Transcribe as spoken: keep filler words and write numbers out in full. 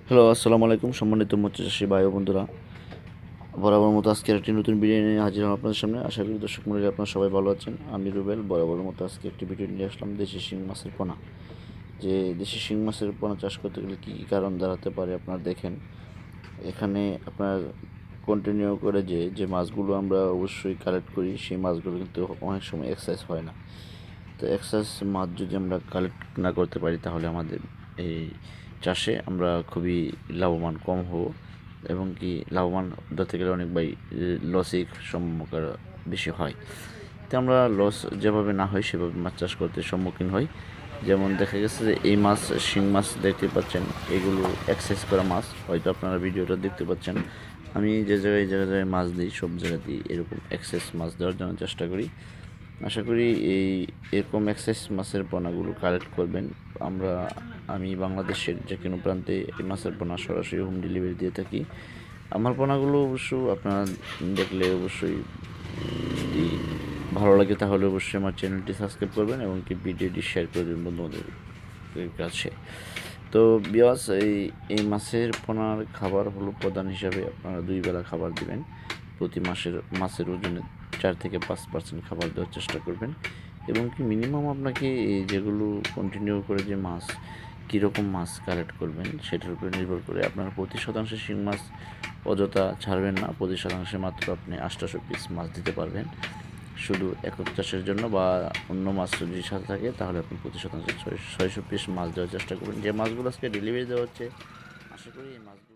Hello, আসসালামু আলাইকুম সম্মানিত মৎস্য চাষী ভাই ও বন্ধুরা। বরাবর মতো আজকে একটি নতুন ভিডিও নিয়ে হাজির হলাম আপনাদের সামনে। আশা করি দর্শক মণ্ডলী আপনারা সবাই ভালো আছেন। আমি রুবেল বরাবর মতো আজকে একটি ভিডিও নিয়ে আসলাম দেশি শিং মাছের পোনা। যে দেশি শিং মাছের পোনা চাষ করতে গেলে কী কী কারণ দাঁড়াতে পারে আপনারা দেখেন। এখানে আপনার কন্টিনিউ করে যে যে মাছগুলো আমরা অবশ্যই কালেক্ট করি সেই মাছগুলো কিন্তু অনেক সময় এক্সারসাইজ হয় না। তো এক্সারসাইজ মাছ যদি আমরা কালেক্ট না করতে পারি তাহলে আমাদের এই চাষে আমরা খুবই লাভবান কম হব এবং কি লাভবান ধরতে গেলে অনেক বাই লসের সম্মুখীন বেশি হয়। তো আমরা লস যেভাবে না হয় সেভাবে মাছ চাষ করতে সম্মুখীন হই। যেমন দেখা গেছে যে এই মাছ শিং মাছ দেখতে পাচ্ছেন, এগুলো এক্সারসাইজ করা মাছ, হয়তো আপনারা ভিডিওটা দেখতে পাচ্ছেন। আমি যে জায়গায় যে জায়গায় মাছ দিই সব জায়গাতেই এরকম এক্সারসাইজ মাছ দেওয়ার জন্য চেষ্টা করি। আশা করি এই এরকম এক্সাইজ মাছের পোনাগুলো কালেক্ট করবেন। আমরা আমি বাংলাদেশের যে কোনো প্রান্তে এই মাছের পোনা সরাসরি হোম ডেলিভারি দিয়ে থাকি। আমার পোনাগুলো অবশ্য আপনারা দেখলে অবশ্যই যদি ভালো লাগে তাহলে অবশ্যই আমার চ্যানেলটি সাবস্ক্রাইব করবেন এবং কি ভিডিওটি শেয়ার করে দেবেন বন্ধুদের কাছে। তো বিয়াস এই এই মাছের পোনার খাবার হলো প্রধান হিসাবে আপনারা দুই বেলা খাবার দিবেন। প্রতি মাসের মাছের ওজনে চার থেকে পাঁচ পার্সেন্ট খাবার দেওয়ার চেষ্টা করবেন এবং কি মিনিমাম আপনাকে এই যেগুলো কন্টিনিউ করে যে মাছ কীরকম মাছ কালেক্ট করবেন সেটার উপরে নির্ভর করে আপনারা প্রতি শতাংশে শিং মাছ অযথা ছাড়বেন না। প্রতি শতাংশে মাত্র আপনি আটশো পিস মাছ দিতে পারবেন শুধু একক চাষের জন্য, বা অন্য মাছ যদি সাথে থাকে তাহলে আপনি প্রতি শতাংশে ছয় ছয়শো পিস মাছ দেওয়ার চেষ্টা করবেন। যে মাছগুলো আজকে ডেলিভারি দেওয়া হচ্ছে আশা করি এই মাছগুলো